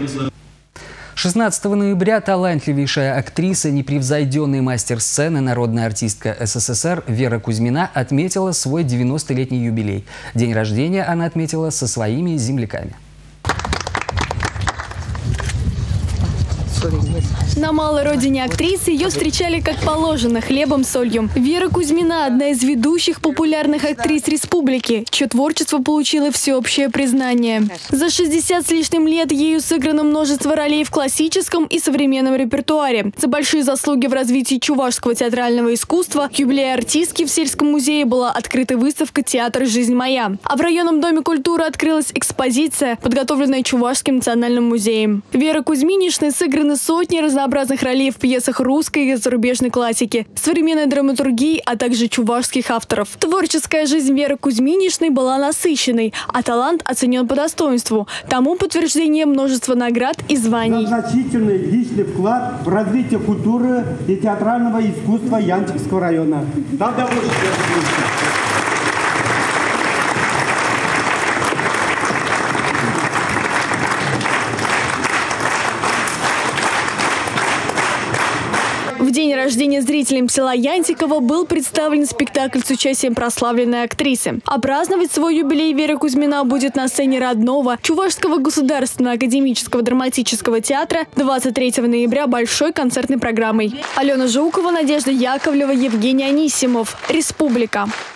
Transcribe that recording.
16 ноября талантливейшая актриса, непревзойденный мастер сцены, народная артистка СССР Вера Кузьмина отметила свой 90-летний юбилей. День рождения она отметила со своими земляками. На малой родине актрисы ее встречали как положено, хлебом, солью. Вера Кузьмина – одна из ведущих популярных актрис республики, чье творчество получило всеобщее признание. За 60 с лишним лет ею сыграно множество ролей в классическом и современном репертуаре. За большие заслуги в развитии чувашского театрального искусства к юбилею артистки в сельском музее была открыта выставка «Театр. Жизнь моя». А в районном доме культуры открылась экспозиция, подготовленная Чувашским национальным музеем. Вера Кузьминишны сыграны сотни разнообразных ролей в пьесах русской и зарубежной классики, современной драматургии, а также чувашских авторов. Творческая жизнь Веры Кузьминишны была насыщенной, а талант оценен по достоинству. Тому подтверждение множество наград и званий. Значительный личный вклад в развитие культуры и театрального искусства Янчикского района. В день рождения зрителям села Янтиково был представлен спектакль с участием прославленной актрисы. А праздновать свой юбилей Вера Кузьмина будет на сцене родного Чувашского государственного академического драматического театра 23 ноября большой концертной программой. Алена Жукова, Надежда Яковлева, Евгений Анисимов. Республика.